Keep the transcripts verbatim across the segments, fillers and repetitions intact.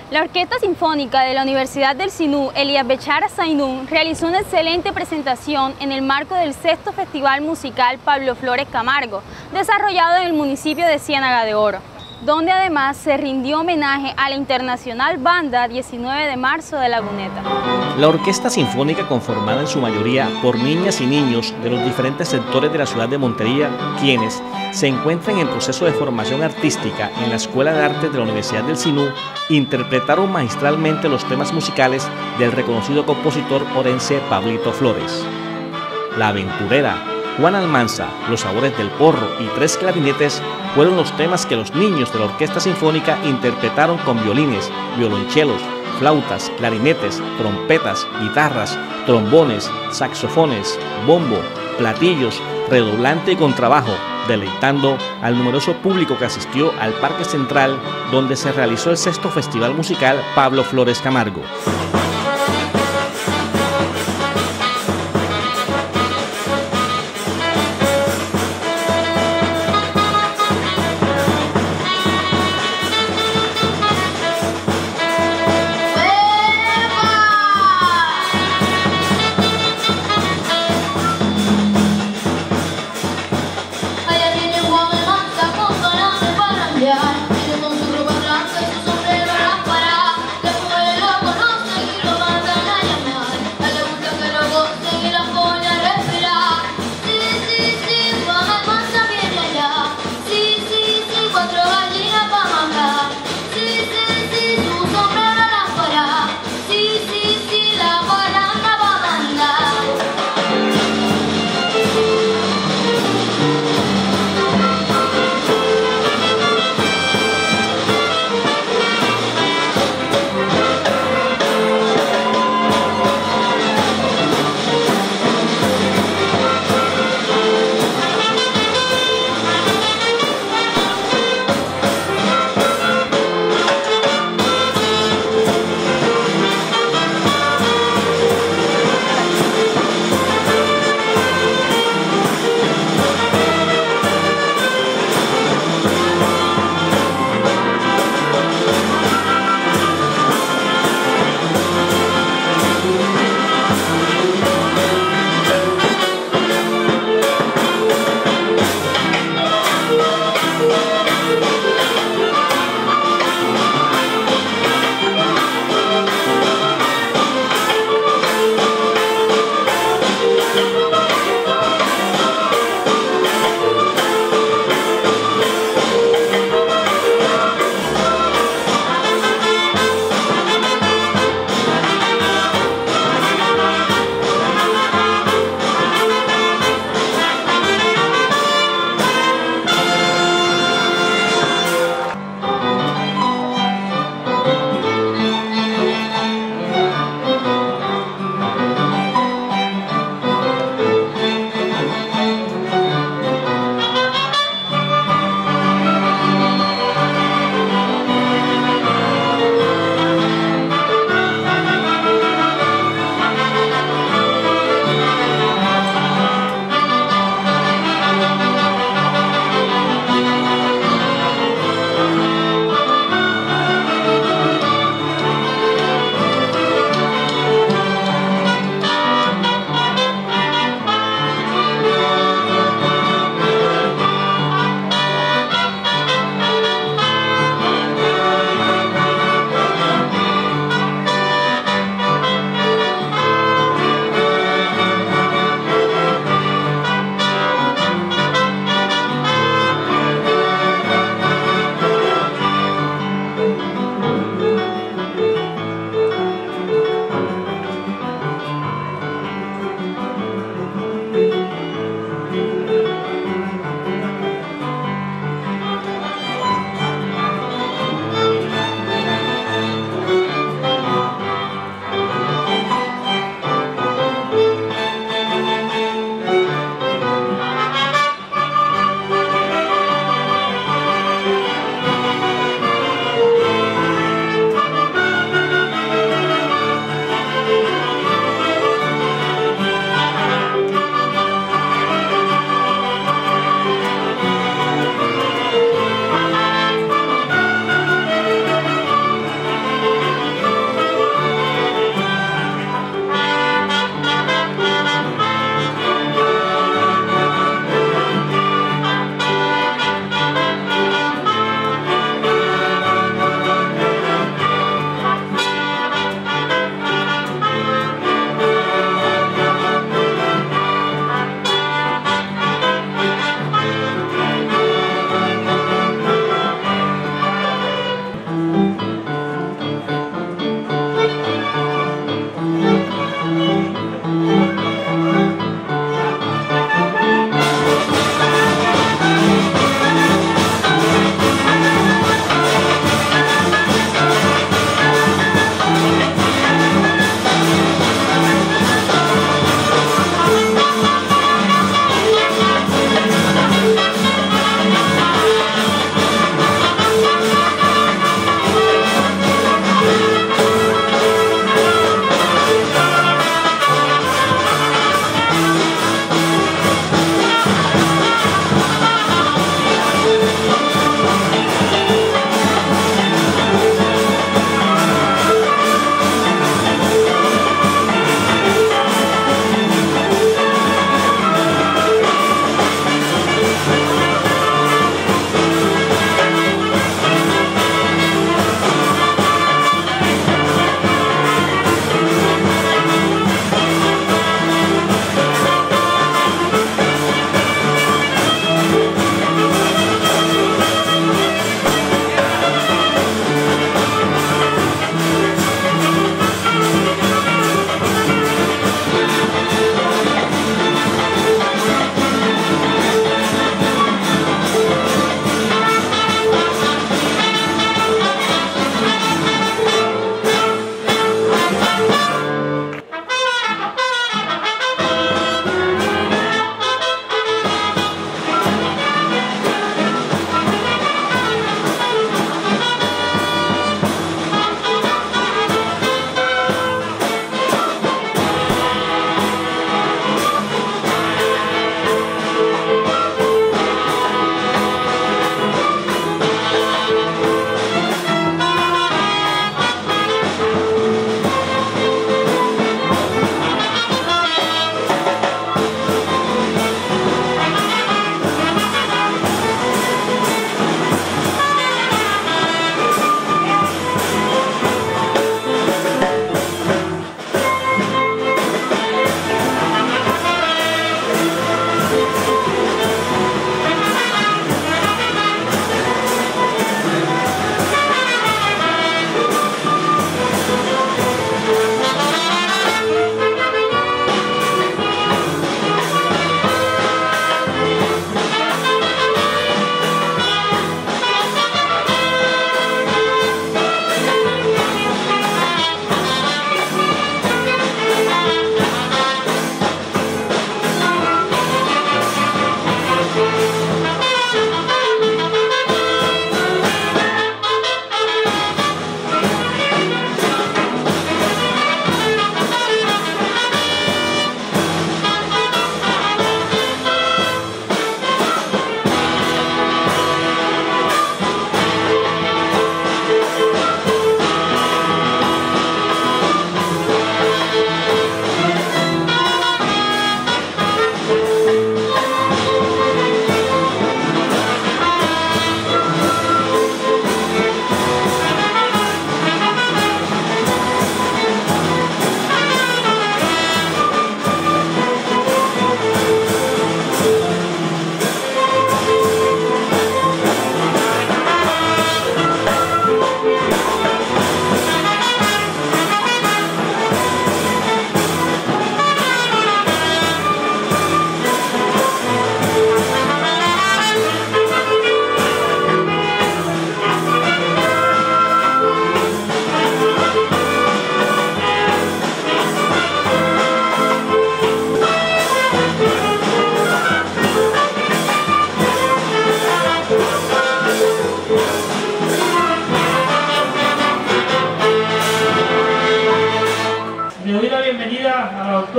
La Orquesta Sinfónica de la Universidad del Sinú, Elías Bechara Zainún, realizó una excelente presentación en el marco del sexto Festival Musical Pablo Flores Camargo, desarrollado en el municipio de Ciénaga de Oro, donde además se rindió homenaje a la Internacional Banda diecinueve de marzo de Laguneta. La Orquesta Sinfónica, conformada en su mayoría por niñas y niños de los diferentes sectores de la ciudad de Montería, quienes se encuentran en proceso de formación artística en la Escuela de Artes de la Universidad del Sinú, interpretaron magistralmente los temas musicales del reconocido compositor orense Pablito Flores. La Aventurera, Juan Almanza, Los Sabores del Porro y Tres Clarinetes fueron los temas que los niños de la Orquesta Sinfónica interpretaron con violines, violonchelos, flautas, clarinetes, trompetas, guitarras, trombones, saxofones, bombo, platillos, redoblante y contrabajo, deleitando al numeroso público que asistió al Parque Central, donde se realizó el sexto Festival Musical Pablo Flores Camargo.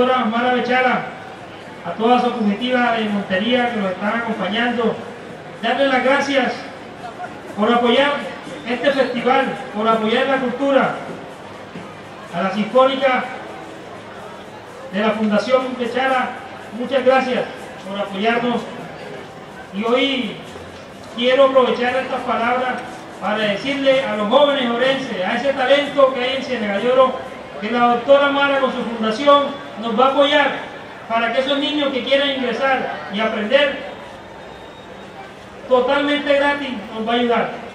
doctora Mara Bechara, a toda su comitiva de Montería que nos están acompañando, darle las gracias por apoyar este festival, por apoyar la cultura, a la Sinfónica de la Fundación Bechara, muchas gracias por apoyarnos. Y hoy quiero aprovechar estas palabras para decirle a los jóvenes orenses, a ese talento que hay en Ciénega de Oro, que la doctora Mara con su fundación nos va a apoyar para que esos niños que quieran ingresar y aprender totalmente gratis nos va a ayudar.